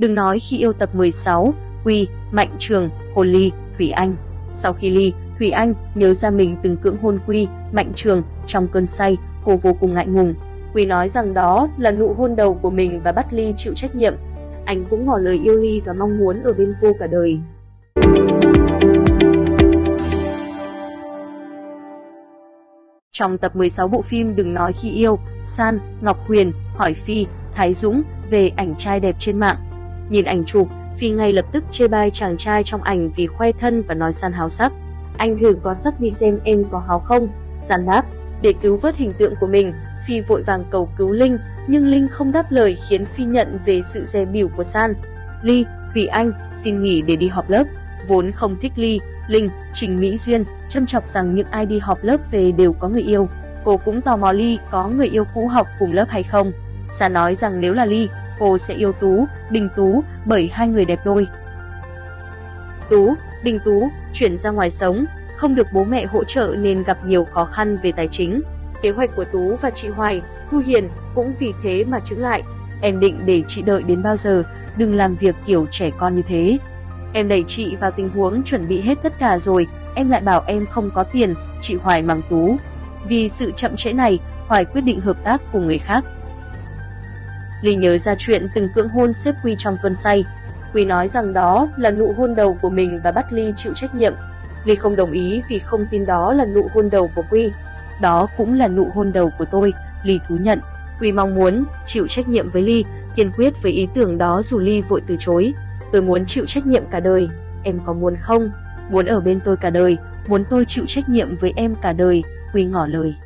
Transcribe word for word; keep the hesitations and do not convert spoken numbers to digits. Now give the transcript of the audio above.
Đừng nói khi yêu tập mười sáu, Quy, Mạnh Trường, hôn Ly, Thủy Anh. Sau khi ly, Thủy Anh nhớ ra mình từng cưỡng hôn Quy, Mạnh Trường, trong cơn say, cô vô cùng ngại ngùng. Quy nói rằng đó là nụ hôn đầu của mình và bắt Ly chịu trách nhiệm. Anh cũng ngỏ lời yêu Ly và mong muốn ở bên cô cả đời. Trong tập mười sáu bộ phim Đừng nói khi yêu, San, Ngọc Huyền hỏi Phi, Thái Dũng về ảnh trai đẹp trên mạng. Nhìn ảnh chụp, Phi ngay lập tức chê bai chàng trai trong ảnh vì khoe thân và nói San háo sắc. Anh thử có sắc đi xem em có háo không? San đáp. Để cứu vớt hình tượng của mình, Phi vội vàng cầu cứu Linh, nhưng Linh không đáp lời khiến Phi nhận về sự dè bỉu của San. Ly, Thủy Anh xin nghỉ để đi họp lớp. Vốn không thích Ly, Linh, Trình Mỹ Duyên châm chọc rằng những ai đi họp lớp về đều có người yêu. Cô cũng tò mò Ly có người yêu cũ học cùng lớp hay không. San nói rằng nếu là Ly, cô sẽ yêu Tú, Đình Tú bởi hai người đẹp đôi. Tú, Đình Tú chuyển ra ngoài sống, không được bố mẹ hỗ trợ nên gặp nhiều khó khăn về tài chính. Kế hoạch của Tú và chị Hoài, Thu Hiền cũng vì thế mà chững lại. Em định để chị đợi đến bao giờ, đừng làm việc kiểu trẻ con như thế. Em đẩy chị vào tình huống chuẩn bị hết tất cả rồi, em lại bảo em không có tiền, chị Hoài mắng Tú. Vì sự chậm trễ này, Hoài quyết định hợp tác cùng người khác. Ly nhớ ra chuyện từng cưỡng hôn sếp Quy trong cơn say. Quy nói rằng đó là nụ hôn đầu của mình và bắt Ly chịu trách nhiệm. Ly không đồng ý vì không tin đó là nụ hôn đầu của Quy. Đó cũng là nụ hôn đầu của tôi, Ly thú nhận. Quy mong muốn chịu trách nhiệm với Ly, kiên quyết với ý tưởng đó dù Ly vội từ chối. Tôi muốn chịu trách nhiệm cả đời, em có muốn không? Muốn ở bên tôi cả đời, muốn tôi chịu trách nhiệm với em cả đời, Quy ngỏ lời.